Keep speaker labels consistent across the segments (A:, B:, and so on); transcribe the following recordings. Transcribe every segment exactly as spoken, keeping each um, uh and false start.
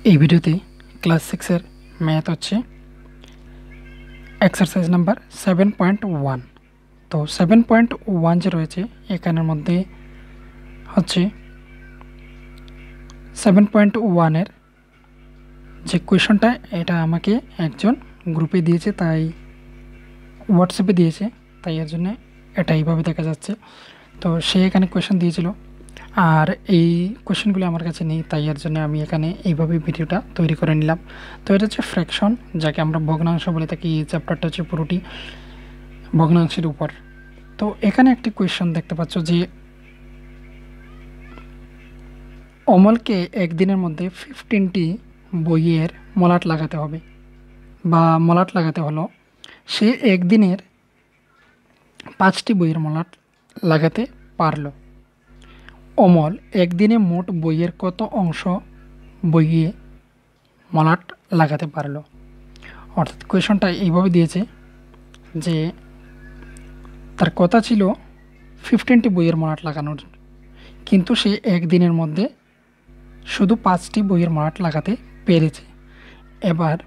A: এই ভিডিওতে class six এর ম্যাথ হচ্ছে exercise number seven point one. তো সেভেন পয়েন্ট ওয়ান যে রয়েছে এখানের মধ্যে হচ্ছে সেভেন পয়েন্ট ওয়ানের যে কোয়েশনটা এটা আমাকে একজন গ্রুপে দিয়েছে, তাই হোয়াটসঅ্যাপে দিয়েছে, তাই এর জন্য এটা এইভাবে দেখা যাচ্ছে। তো সে এখানে কোয়েশন দিয়েছিল আর এই কোয়েশনগুলো আমার কাছে নেই, তাই এর জন্য আমি এখানে এইভাবে ভিডিওটা তৈরি করে নিলাম। তো এটা হচ্ছে ফ্র্যাকশন, যাকে আমরা ভগ্নাংশ বলে থাকি। এই চ্যাপ্টারটা হচ্ছে পুরোটি ভগ্নাংশের উপর। তো এখানে একটি কোয়েশন দেখতে পাচ্ছ যে অমলকে একদিনের মধ্যে ফিফটিনটি বইয়ের মলাট লাগাতে হবে বা মলাট লাগাতে হলো। সে একদিনের পাঁচটি বইয়ের মলাট লাগাতে পারলো। অমল একদিনে মোট বইয়ের কত অংশ বইয়ে মলাট লাগাতে পারলো। অর্থাৎ কোয়েশনটা এইভাবে দিয়েছে যে তার কথা ছিল ফিফটিনটি বইয়ের মলাট লাগানোর, কিন্তু সে একদিনের মধ্যে শুধু পাঁচটি বইয়ের মলাট লাগাতে পেরেছে। এবার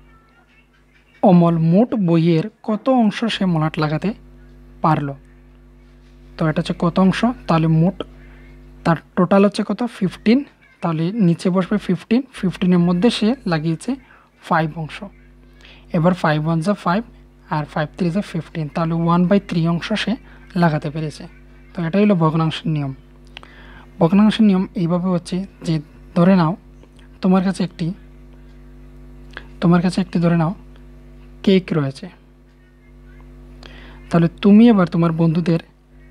A: অমল মোট বইয়ের কত অংশ সে মলাট লাগাতে পারলো। তো এটা হচ্ছে কত অংশ, তাহলে মোট তার টোটাল হচ্ছে কত ফিফটিন, তাহলে নিচে বসবে ফিফটিন, ফিফটিনের মধ্যে সে লাগিয়েছে ফাইভ অংশ। এবার ফাইভ ওয়ান যা ফাইভ আর ফাইভ থ্রি যা ফিফটিন, তাহলে ওয়ান বাই থ্রি অংশ সে লাগাতে পেরেছে। তো এটাই হলো ভগ্নাংশের নিয়ম। ভগ্নাংশের নিয়ম এইভাবে হচ্ছে যে ধরে নাও তোমার কাছে একটি তোমার কাছে একটি ধরে নাও কেক রয়েছে। তাহলে তুমি এবার তোমার বন্ধুদের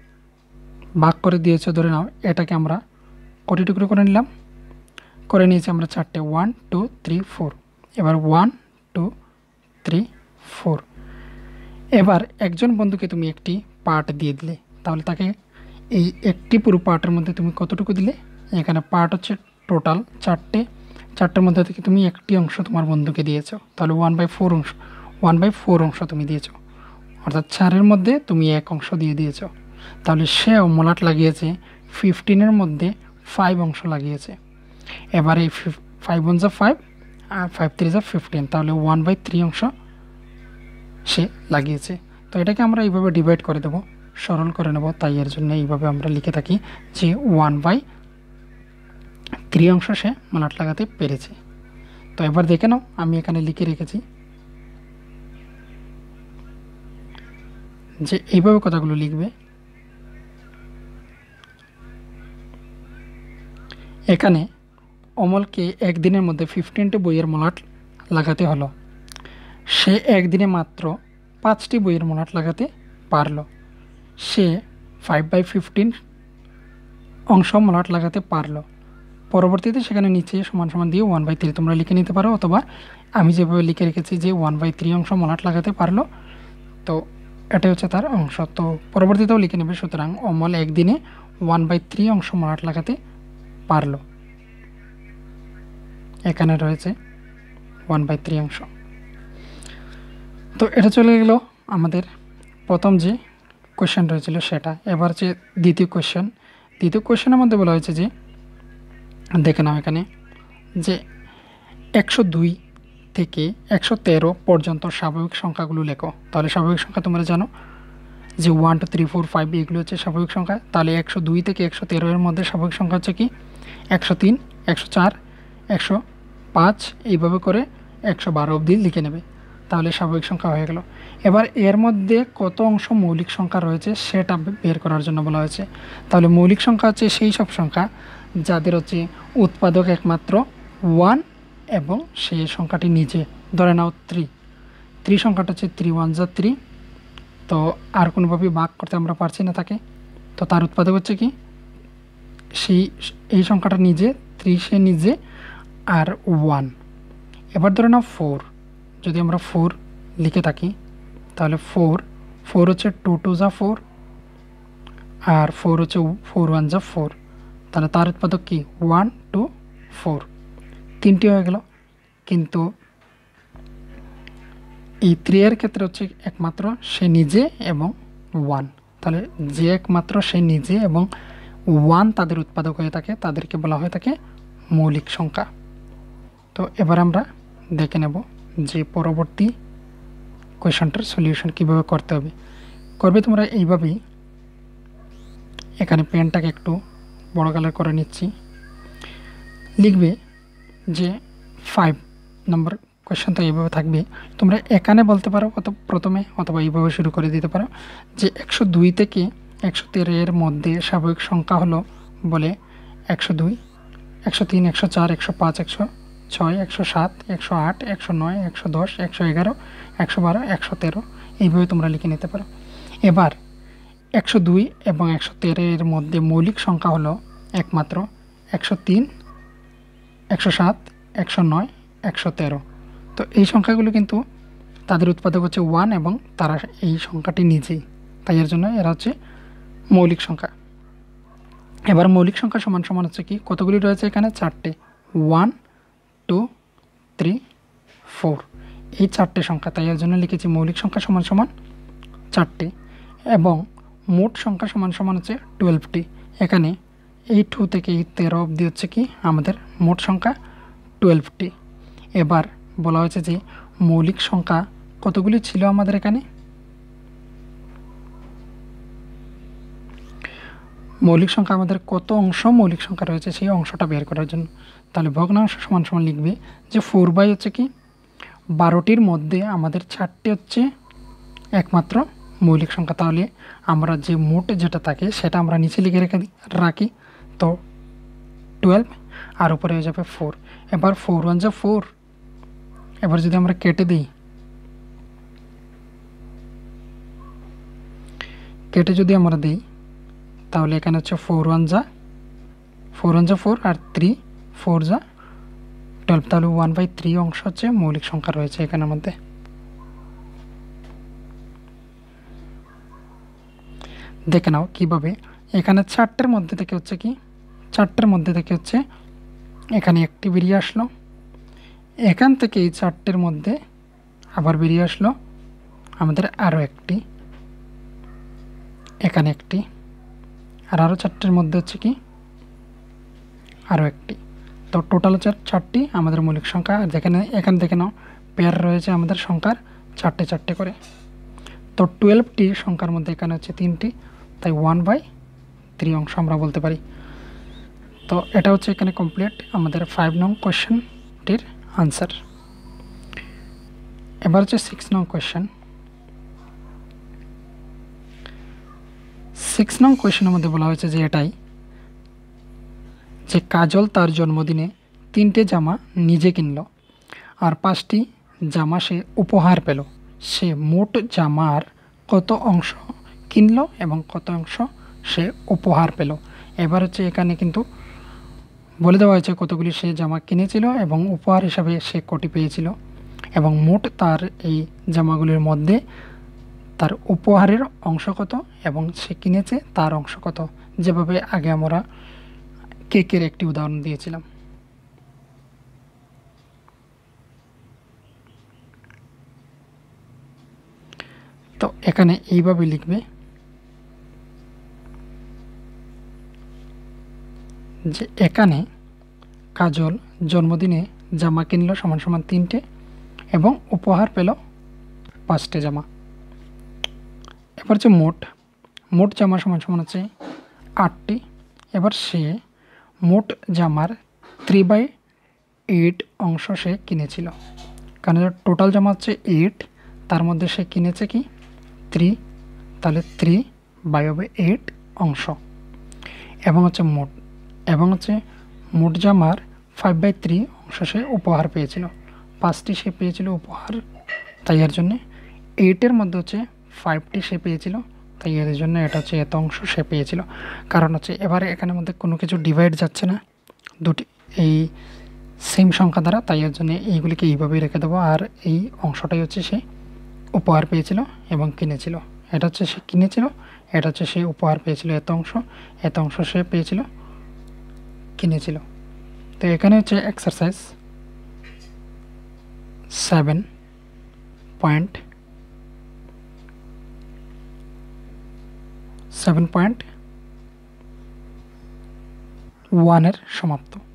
A: ভাগ করে দিয়েছো। ধরে নাও এটাকে আমরা কটি টুকরো করে নিলাম, করে নিয়েছি আমরা চারটে, ওয়ান টু থ্রি ফোর। এবার ওয়ান টু থ্রি ফোর। এবার একজন বন্ধুকে তুমি একটি পার্ট দিয়ে দিলে, তাহলে তাকে এই একটি পুরো পার্টের মধ্যে তুমি কতটুকু দিলে? এখানে পার্ট হচ্ছে টোটাল চারটে, চারটের মধ্যে থেকে তুমি একটি অংশ তোমার বন্ধুকে দিয়েছো, তাহলে ওয়ান বাই ফোর অংশ ওয়ান বাই ফোর অংশ তুমি দিয়েছো। অর্থাৎ চারের মধ্যে তুমি এক অংশ দিয়ে দিয়েছো। তাহলে সেও মলাট লাগিয়েছে ফিফটিনের মধ্যে ফাইভ অংশ লাগিয়েছে। এবার এই ফাইভ ওয়ান যা ফাইভ আর ফাইভ থ্রি যা ফিফটিন, তাহলে ওয়ান বাই থ্রি অংশ সে লাগিয়েছে। তো এটাকে আমরা এইভাবে ডিভাইড করে দেবো, সরল করে নেব, তাই এর জন্য এইভাবে আমরা লিখে থাকি যে ওয়ান বাই থ্রি অংশ সে মলাট লাগাতে পেরেছে। তো এবার দেখে নাও আমি এখানে লিখে রেখেছি যে এইভাবে কথাগুলো লিখবে। এখানে অমলকে একদিনের মধ্যে ফিফটিনটি বইয়ের মলাট লাগাতে হলো। সে একদিনে মাত্র পাঁচটি বইয়ের মলাট লাগাতে পারলো। সে ফাইভ বাই ফিফটিন অংশ মলাট লাগাতে পারলো। পরবর্তীতে সেখানে নিচে সমান সমান দিয়ে ওয়ান বাই থ্রি তোমরা লিখে নিতে পারো, অথবা আমি যেভাবে লিখে রেখেছি যে ওয়ান বাই থ্রি অংশ মলাট লাগাতে পারলো। তো এটাই হচ্ছে তার অংশ। তো পরবর্তীতেও লিখে নেবে। সুতরাং অমল একদিনে ওয়ান বাই থ্রি অংশ মলাট লাগাতে পারলো। এখানে রয়েছে ওয়ান বাই থ্রি অংশ। তো এটা চলে গেল আমাদের প্রথম যে কোয়েশ্চেন রয়েছিল সেটা। এবার যে দ্বিতীয় কোয়েশ্চেন, দ্বিতীয় কোয়েশ্চেনের মধ্যে বলা হয়েছে যে দেখে নাও এখানে যে একশো দুই থেকে একশো তেরো পর্যন্ত স্বাভাবিক সংখ্যাগুলো লেখো। তাহলে স্বাভাবিক সংখ্যা তোমরা জানো যে one two three four five এগুলো হচ্ছে স্বাভাবিক সংখ্যা। তাহলে একশো দুই থেকে একশো তেরো এর মধ্যে স্বাভাবিক সংখ্যা হচ্ছে কি একশো তিন, একশো চার, একশো পাঁচ, এইভাবে করে একশো বারো অবধি লিখে নেবে। তাহলে স্বাভাবিক সংখ্যা হয়ে গেল। এবার এর মধ্যে কত অংশ মৌলিক সংখ্যা রয়েছে সেটা বের করার জন্য বলা হয়েছে। তাহলে মৌলিক সংখ্যা হচ্ছে সেই সব সংখ্যা যাদের হচ্ছে উৎপাদক একমাত্র ওয়ান এবং সেই সংখ্যাটি নিচে। ধরে নাও থ্রি, থ্রি সংখ্যাটা হচ্ছে থ্রি ওয়ান যা থ্রি। তো আর কোনোভাবে ভাগ করতে আমরা পারছি না তাকে, তো তার উৎপাদক হচ্ছে কি সেই এই সংখ্যাটা নিজে, থ্রি সে নিজে আর ওয়ান। এবার ধরে নাও ফোর, যদি আমরা ফোর লিখে থাকি তাহলে ফোর ফোর হচ্ছে টু টু যা ফোর আর ফোর হচ্ছে ফোর ওয়ান যা ফোর। তাহলে তার উৎপাদক কি ওয়ান টু ফোর, তিনটি হয়ে গেল। কিন্তু এই থ্রি এর ক্ষেত্রে হচ্ছে একমাত্র সে নিজে এবং ওয়ান। তাহলে যে একমাত্র সে নিজে এবং ওয়ান তাদের উৎপাদক হয়ে থাকে তাদেরকে বলা হয়ে থাকে মৌলিক সংখ্যা। তো তো এবার আমরা দেখে নেব যে পরবর্তী কোয়েশনটার সলিউশন কীভাবে করতে হবে। করবে তোমরা এইভাবেই, এখানে পেনটাকে একটু বড় কালার করে নিচ্ছি। লিখবে যে ফাইভ নম্বর কোয়েশ্চন তো এইভাবে থাকবে। তোমরা এখানে বলতে পারো অত প্রথমে, অথবা এইভাবে শুরু করে দিতে পারো যে একশো দুই থেকে একশো তেরো এর মধ্যে স্বাভাবিক সংখ্যা হলো বলে একশো দুই, একশো তিন, একশো চার, একশো পাঁচ, একশো ছয়, একশো সাত, একশো আট, একশো নয়, একশো দশ, একশো এগারো, একশো বারো, একশো তেরো, এইভাবে তোমরা লিখে নিতে পারো। এবার একশো দুই এবং একশো তেরো এর মধ্যে মৌলিক সংখ্যা হলো একমাত্র একশো তিন, একশো সাত, একশো নয়, একশো তেরো। তো এই সংখ্যাগুলো কিন্তু তাদের উৎপাদক হচ্ছে ওয়ান এবং তারা এই সংখ্যাটি নিজেই, তাই এর জন্য এরা হচ্ছে মৌলিক সংখ্যা। এবার মৌলিক সংখ্যা সমান সমান হচ্ছে কি, কতগুলি রয়েছে এখানে? চারটে। ওয়ান, টু, থ্রি, ফোর, এই চারটে সংখ্যা, তাই এর জন্য লিখেছি মৌলিক সংখ্যা সমান সমান চারটে। এবং মোট সংখ্যা সমান সমান হচ্ছে টুয়েলভটি। এখানে এই টু থেকে এই তেরো অবধি হচ্ছে কি আমাদের মোট সংখ্যা টুয়েলভটি। এবার বলা হয়েছে যে মৌলিক সংখ্যা কতগুলি ছিল আমাদের এখানে? মৌলিক সংখ্যা আমাদের কত অংশ মৌলিক সংখ্যা রয়েছে সেই অংশটা বের করার জন্য। তাহলে ভগ্নাংশ সমান সমান লিখবে যে ফোর বাই হচ্ছে কি বারোটির মধ্যে আমাদের চারটে হচ্ছে একমাত্র মৌলিক সংখ্যা। তাহলে আমরা যে মোট যেটা থাকে সেটা আমরা নিচে লিখে রেখে রাখি, তো টুয়েলভ আর উপরে হয়ে যাবে ফোর। এবার ফোর ওয়ান যা ফোর, এবার যদি আমরা কেটে দিই, কেটে যদি আমরা দিই তাহলে এখানে হচ্ছে ফোর ওয়ান যা ফোর ওয়ান যা ফোর আর থ্রি ফোর যা টুয়েলভ। তাহলে ওয়ান বাই থ্রি অংশ হচ্ছে মৌলিক সংখ্যা রয়েছে এখানের মধ্যে। দেখে নাও কিভাবে এখানে চারটের মধ্যে থেকে হচ্ছে কি চারটের মধ্যে থেকে হচ্ছে এখানে একটি বেরিয়ে আসলো, এখান থেকে এই চারটের মধ্যে আবার বেরিয়ে আসলো আমাদের আরও একটি, এখানে একটি, আর আরও চারটের মধ্যে হচ্ছে কি আরও একটি। তো টোটাল হচ্ছে চারটি আমাদের মৌলিক সংখ্যা। আর যেখানে এখানে দেখে নাও পেয়ার রয়েছে আমাদের সংখ্যার চারটে চারটে করে। তো টুয়েলভটি সংখ্যার মধ্যে এখানে হচ্ছে তিনটি, তাই ওয়ান বাই থ্রি অংশ আমরা বলতে পারি। তো এটা হচ্ছে এখানে কমপ্লিট আমাদের ফাইভ নং কোয়েশ্চেনটির আনসার। এবার হচ্ছে সিক্স নং কোয়েশ্চেন। সিক্স নং কোয়েশ্চেনের মধ্যে বলা হয়েছে যে এটাই যে কাজল তার জন্মদিনে তিনটে জামা নিজে কিনল আর পাঁচটি জামা সে উপহার পেল। সে মোট জামার কত অংশ কিনলো এবং কত অংশ সে উপহার পেল। এবার হচ্ছে এখানে কিন্তু বলে দেওয়া হয়েছে কতগুলি সে জামা কিনেছিল এবং উপহার হিসাবে সে কটি পেয়েছিল, এবং মোট তার এই জামাগুলির মধ্যে তার উপহারের অংশ কত এবং সে কিনেছে তার অংশ কত, যেভাবে আগে আমরা কেকের একটি উদাহরণ দিয়েছিলাম। তো এখানে এইভাবে লিখবে যে এখানে কাজল জন্মদিনে জামা কিনলো সমান সমান তিনটে এবং উপহার পেল পাঁচটে জামা। এবার যে মোট মোট জামা সমান সমান হচ্ছে আটটি। এবার সে মোট জামার থ্রি বাই এইট অংশ সে কিনেছিল, কারণ টোটাল জামা হচ্ছে এইট, তার মধ্যে সে কিনেছে কি থ্রি, তাহলে থ্রি বাই হবে এইট অংশ। এবং হচ্ছে মোট এবং হচ্ছে মোট জামার ফাইভ বাই থ্রি অংশ সে উপহার পেয়েছিল, পাঁচটি সে পেয়েছিল উপহার, তাই এর জন্যে এইটের মধ্যে হচ্ছে ফাইভটি সে পেয়েছিল, তাই এর জন্য এটা হচ্ছে এত অংশ সে পেয়েছিল। কারণ হচ্ছে এবারে এখানের মধ্যে কোনো কিছু ডিভাইড যাচ্ছে না দুটি এই সেম সংখ্যা দ্বারা, তাই এর জন্য এইগুলিকে এইভাবেই রেখে দেবো। আর এই অংশটাই হচ্ছে সে উপহার পেয়েছিল এবং কিনেছিল। এটা হচ্ছে সে কিনেছিল, এটা হচ্ছে সে উপহার পেয়েছিল এত অংশ, এত অংশ সে পেয়েছিল কিনেছিল। তো এখানে হচ্ছে exercise seven point seven point ওয়ানের সমাপ্ত।